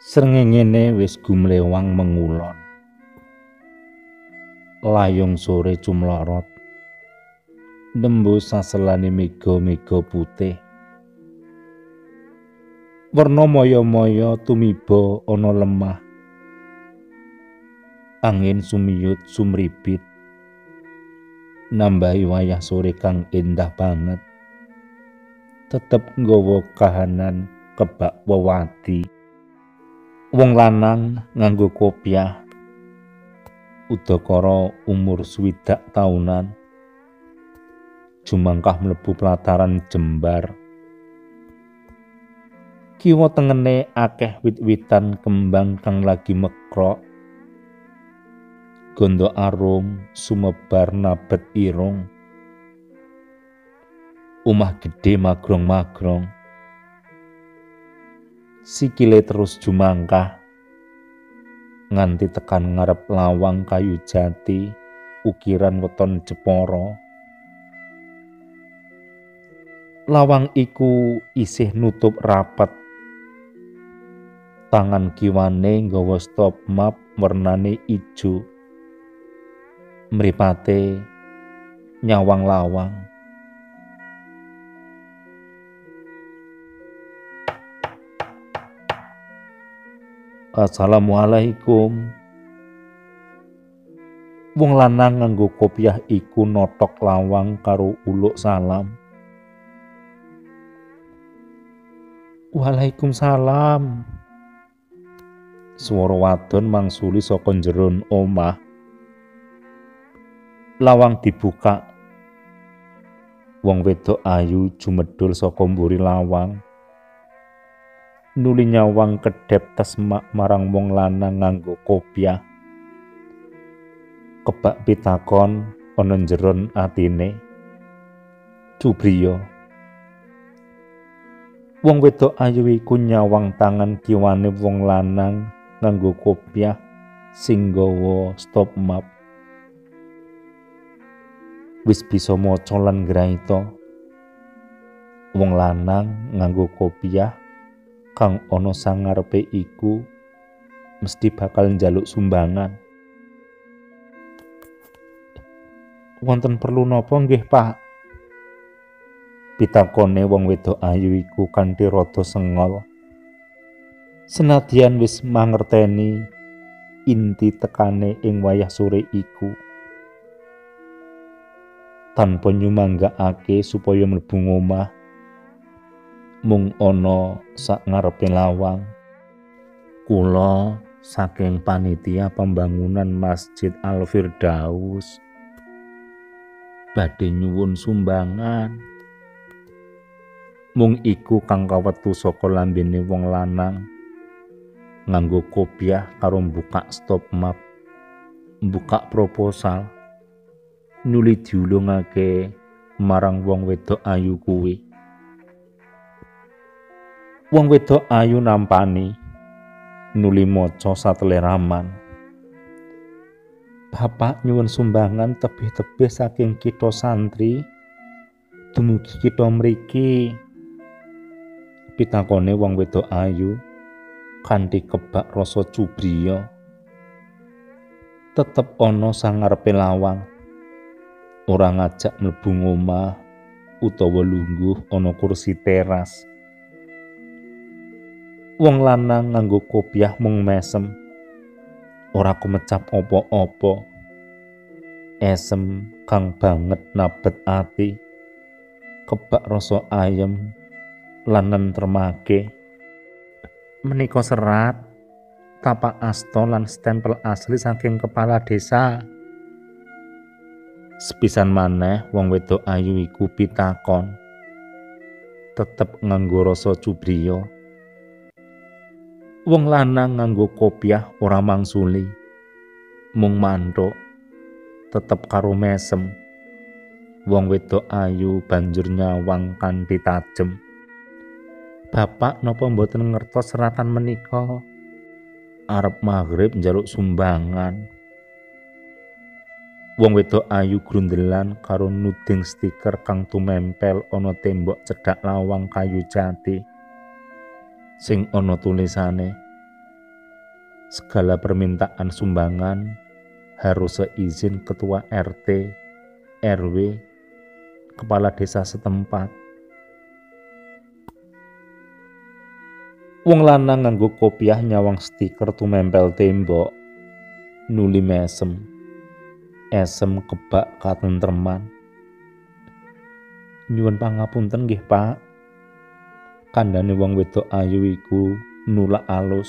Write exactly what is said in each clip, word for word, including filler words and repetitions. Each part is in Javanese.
Srengéngéné wis gumlewang mengulon, layung sore cumlorot, nembus saselané méga-méga putih. Werna maya-maya tumiba ana lemah, angin sumiyut sumribit, nambahi wayah sore kang endah banget, tetep nggawa kahanan kebak wewadi. Wong lanang nganggo kopiah, udakara umur swidak taunan, jumangkah mlebu pelataran jembar. Kiwa tengene akeh wit-witan kembang kang lagi mekrok, gondo arum sumebar nabet irung. Omah gedhe magrong-magrong, sikile terus jumangkah nganti tekan ngarep lawang kayu jati ukiran weton Jepara. Lawang iku isih nutup rapet, tangan kiwane nggawa stop map wernane ijo, mripate nyawang lawang. Assalamualaikum. Wong lanang nganggo kopiah iku notok lawang karo uluk salam. Waalaikumsalam. Swara wadon mangsuli saka njeron omah. Lawang dibuka. Wong wedok ayu jumedhul saka mburi lawang. Nuli nyawang kedhep tesmak marang wong lanang nganggo kopiah. Kebak pitakon ana njeron atine. Cubriya. Wong wedok ayu iku nyawang tangan kiwane wong lanang nganggo kopiah sing nggawa stop map. Wis bisa maca lan ngraita. Wong lanang nganggo kopiah kang ana sangarepe iku mesti bakal njaluk sumbangan. Wonten perlu napa nggih, Pak? Pitakone wong wedok ayu iku kanthi rada sengol. Senadyan wis mangerteni inti tekane ing wayah sore iku. Tanpa nyumanggakake supaya mlebu ngomah, mung ana sak ngarepe lawang. Kula saking panitia pembangunan Masjid Al-Firdaus badhe nyuwun sumbangan. Mung iku kang kawetu saka lambene wong lanang nganggo kopiah karo mbukak stop map, mbukak proposal, nuli diulungake marang wong wedok ayu kuwi. Wong wedok ayu nampani, nuli maca satleraman. Bapak nyuwun sumbangan tebih-tebih saking kita santri dumugi kita mriki. Pitakone wong wedok ayu kanthi kebak rasa cubriya. Tetep ana sangarepe lawang, ora ngajak mlebu ngomah utawa lungguh ana kursi teras. Wong lanang nganggo kopiah mung mesem, ora kumecap apa-apa. Esem kang banget nabet ati, kebak rasa ayem lan nentremake. Menika serat, tapak asta lan stempel asli saking kepala desa. Sepisan maneh wong wedok ayu iku pitakon, tetep nganggo rasa cubriya. Wong lanang nganggo kopiah ora mangsuli, mung manthuk, tetep karo mesem. Wong wedok ayu banjur nyawang kanthi tajem. Bapak napa mboten ngertos seratan menika? Arep maghrib njaluk sumbangan. Wong wedok ayu grundelan karo nuding stiker kang tumempel ana tembok cedhak lawang kayu jati. Sing ana tulisane, segala permintaan sumbangan harus seizin ketua R T, R W, kepala desa setempat. Wong lanang nganggo kopiah nyawang stiker tumempel tembok, nuli mesem, esem kebak katentreman. Nyuwun pangapunten nggih Pak, kandhane wong wedok ayu iku nulak alus.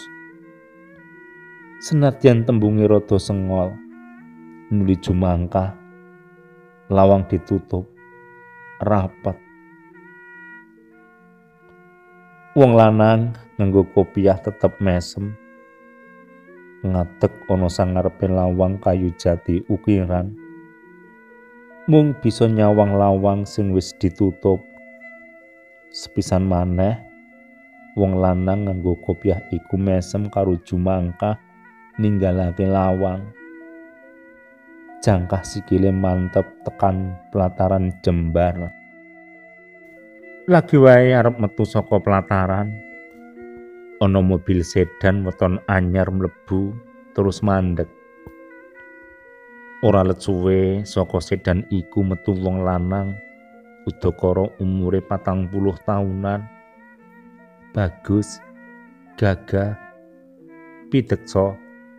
Senadyan tembunge rada sengol, nuli jumangkah, lawang ditutup, rapet. Wong lanang nganggo kopiah tetep mesem, ngadeg ana sangarepe lawang kayu jati ukiran. Mung bisa nyawang lawang sing wis ditutup. Sepisan maneh, wong lanang nganggo kopiah iku mesem karo jumangkah ninggalake lawang. Jangkah sikile mantep tekan pelataran jembar. Lagi wae arep metu saka pelataran, ana mobil sedan weton anyar mlebu terus mandeg. Ora let suwe saka sedan iku metu wong lanang udakara umure patang puluh taunan, bagus, gagah, pideksa.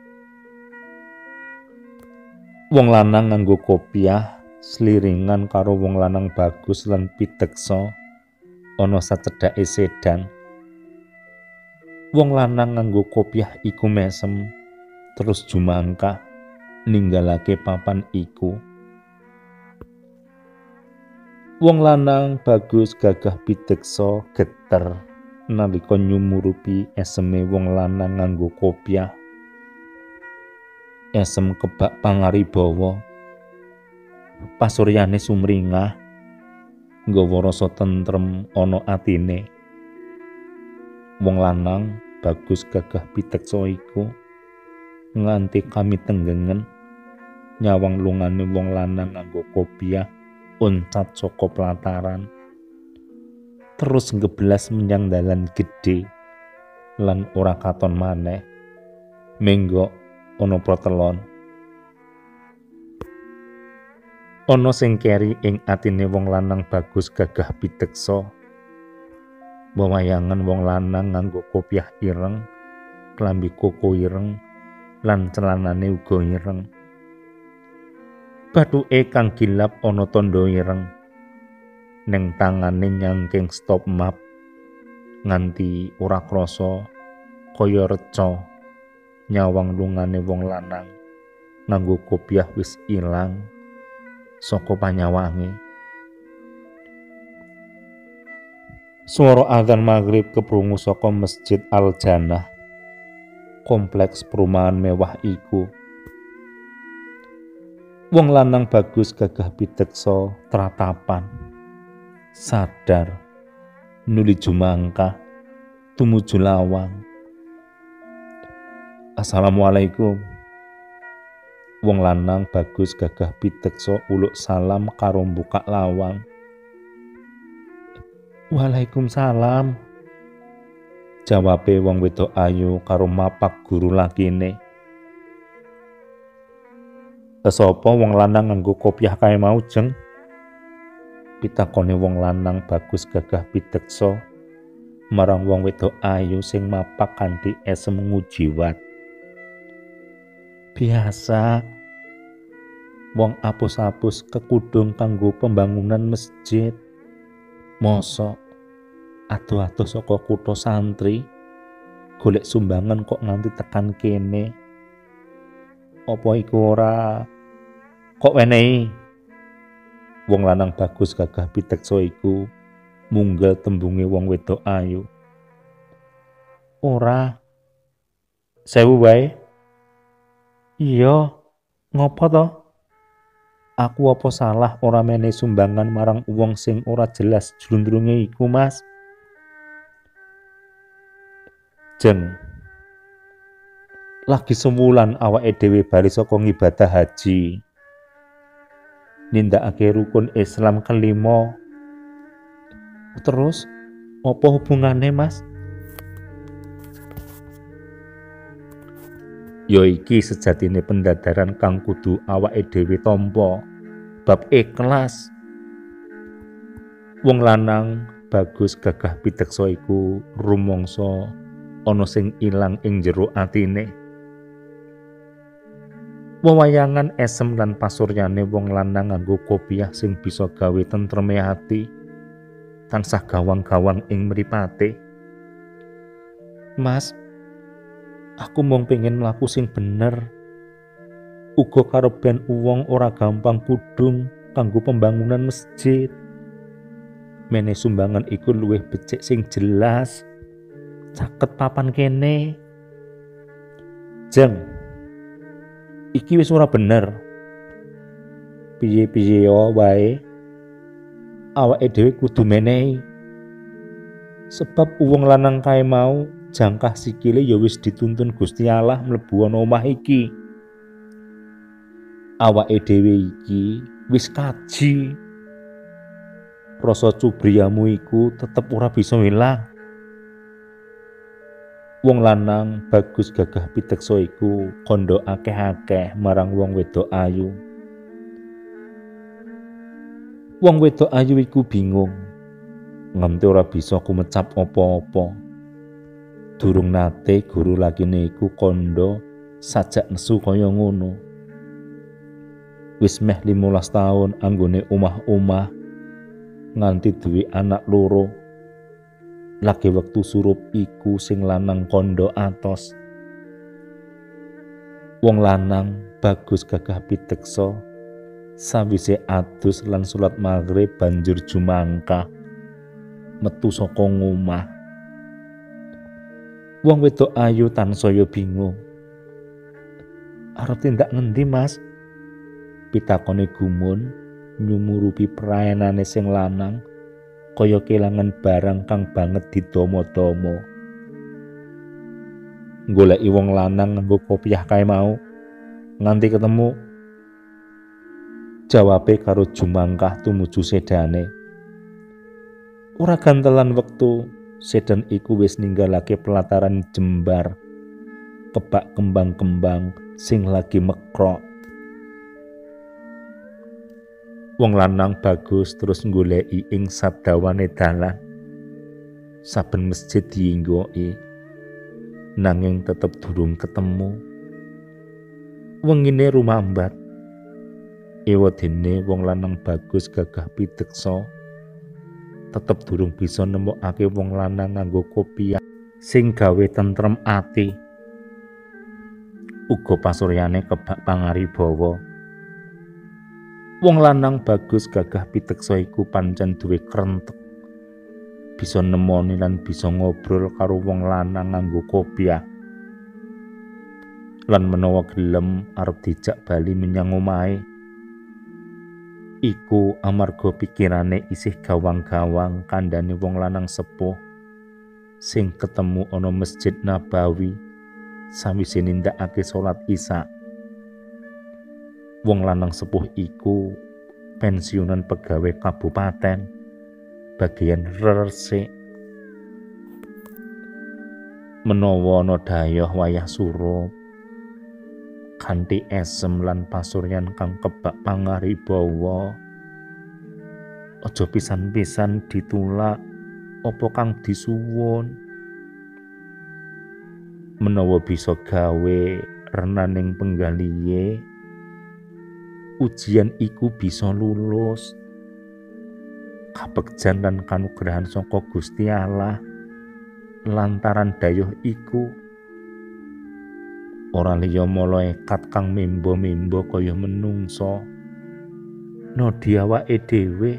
Wong lanang nganggo kopiah sliringan karo wong lanang bagus lan pideksa ana sacedhake sedan. Wong lanang nganggo kopiah iku mesem terus jumangkah ninggalake papan iku. Wong lanang bagus gagah pideksa geter nalika nyumurupi eseme wong lanang nganggo kopiah. Esem kebak pangaribawa, pasuryane sumringah, nggawa rasa tentrem ana atine. Wong lanang bagus gagah pideksa iku nganti kami tenggengen nyawang lungane wong lanang nganggo kopiah oncat saka pelataran terus ngeblas menyang dalan gedhe lan ora katon maneh menggok ana protelon. Ana sing keri ing atine wong lanang bagus gagah pideksa. Wewayangan wong lanang nganggo kopiah ireng, klambi koko ireng, lan celanane uga ireng. Bathuke kang gilap ana tandha ireng. Ning tangane nyangking stop map nganti ora krasa kaya reca nyawang lungane wong lanang nganggo kopiah wis ilang saka panyawange. Swara adzan maghrib keprungu saka Masjid Al Jannah, kompleks perumahan mewah iku. Wong lanang bagus gagah pideksa tratapan, sadar, nuli jumangkah, tumuju lawang. Assalamualaikum. Wong lanang bagus gagah pideksa uluk salam karo mbukak lawang. Waalaikumsalam. Jawabe wong wedok ayu karo mapak guru lakine. Sapa wong lanang nganggo kopiah kae mau jeng? Pitakone wong lanang bagus gagah pideksa marang wong wedok ayu sing mapak kanthi esem ngujiwat. Biasa wong apus-apus kekudung kanggo pembangunan masjid. Mosok atuh-atuh saka kutha santri golek sumbangan kok nganti tekan kene. Apa iku ora kok wenehi? Wong lanang bagus gagah pideksa iku munggal tembunge wong wedok ayu. Ora. Sewu wae. Iya, ngopo to? Aku apa salah ora menehi sumbangan marang wong sing ora jelas jlundrunge iku, Mas? Jeng. Lagi sewulan awake dhewe bali saka ngibadah haji. Nindakake rukun Islam kelima. Terus apa hubungane, Mas? Ya iki sejatine pendadaran kang kudu awake dhewe tampa, bab ikhlas. Wong lanang Bagus Gagah Piteksa iku rumangsa ana sing ilang ing jero atine. Wewayangan esem lan pasuryane wong lanang nganggo kopiah sing bisa gawe tentreme ati, tansah gawang-gawang ing mripate. Mas, aku mung pengen mlaku sing bener. Uga karo ben uwong ora gampang kudung kanggo pembangunan masjid. Mene sumbangan iku luwih becik sing jelas. Caket papan kene. Jeng, iki wis ora bener. Piye-piye wae awake dhewe kudu menehi. Sebab uwong lanang kae mau jangkah sikile ya wis dituntun Gusti Allah mlebu ana omah iki. Awake dhewe iki wis kaji. Rasa cubriyamu iku tetep ora bisa ilang. Wong lanang Bagus Gagah Piteksa iku kandha akeh-akeh marang wong wedok ayu. Wong wedok ayu iku bingung, nganti ora bisa kumecap apa-apa. Durung nate guru lakine iku kandha sajak nesu kaya ngono. Wis meh limolas taun anggone omah-omah nganti duwe anak loro. Lagi wektu surup iku sing lanang kandha atos. Wong lanang Bagus Gagah Piteksa sawise adus lan salat maghrib banjur jumangkah metu saka ngomah. Wong wedok ayu tansaya bingung. Arep tindak ngendi, Mas? Pitakone gumun nyumurupi praenane sing lanang kaya kelangan barang kang banget didomo-domo. Goleki wong lanang nganggo kopiah kae mau nganti ketemu. Jawabe karo jumangkah tumuju sedane. Ora gantelan wektu, sedan iku wis ninggalake pelataran jembar, kebak kembang-kembang sing lagi mekrok. Wong lanang Bagus terus nggoleki ing sadawane dalan. Saben masjid diinggoki, nanging tetep durung ketemu. Wengine rumambat. Ewadene wong lanang Bagus Gagah Piteksa tetep durung bisa nemokake wong lanang nganggo kopiah sing gawe tentrem ati. Uga pasuryane kebak pangaribawa. Wong lanang Bagus Gagah Piteksa iku pancen duwe krentek. Bisa nemoni lan bisa ngobrol karo wong lanang nganggo kopiah. Lan menawa gelem arep dijak bali menyang omahe. Iku amarga pikirane isih gawang-gawang kandhane wong lanang sepuh sing ketemu ana Masjid Nabawi sawise nindakake salat Isya. Wong lanang sepuh iku pensiunan pegawai kabupaten bagian Resik. Menawa ana dayoh wayah surup kanthi esem lan pasuryan kang kebak pangaribawa, aja pisan-pisan ditulak apa kang disuwun. Menawa bisa gawe renaning penggalihe, ujian iku bisa lulus. Kabegjan lan kanugrahan saka Gusti Allah lantaran dayoh iku. Ora liya malaikat kang mimba-mimba kaya menungsa. Nodi awake dhewe.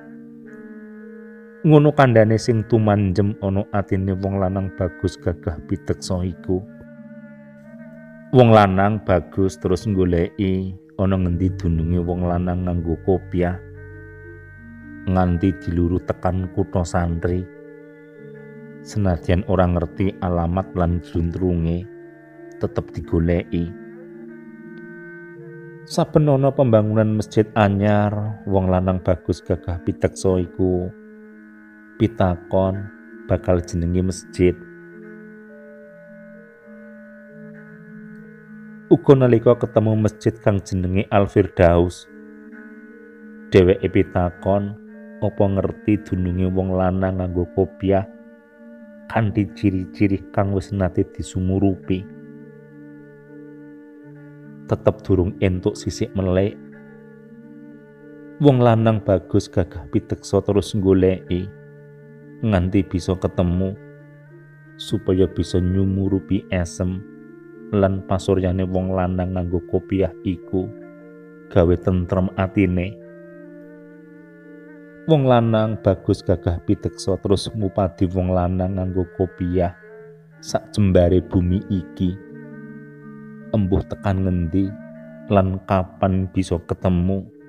Ngono kandhane sing tumanjem ana atine wong lanang Bagus Gagah Piteksa iku. Wong lanang Bagus terus nggoleki ana ngendi dununge wong lanang nganggo kopiah nganti diluru tekan kutha santri. Senadyan ora ngerti alamat lan juntrunge, tetep digoleki. Saben ana pembangunan masjid anyar, wong lanang Bagus Gagah Piteksa iku pitakon bakal jenenge masjid. Uga nalika ketemu masjid kang jenenge Al Firdaus, dheweke pitakon apa ngerti dununge wong lanang nganggo kopiah kanthi ciri-ciri kang wis nate disumurupi. Tetep durung entuk sisik melek. Wong lanang Bagus gagah piteksa terus nggoleki nganti bisa ketemu supaya bisa nyumurupi esem lan pasuryane wong lanang nganggo kopiah iku gawe tentrem atine. Wong lanang Bagus gagah piteksa terus ngupadi wong lanang nganggo kopiah sak jembare bumi iki. Embuh tekan ngendi lan kapan bisa ketemu.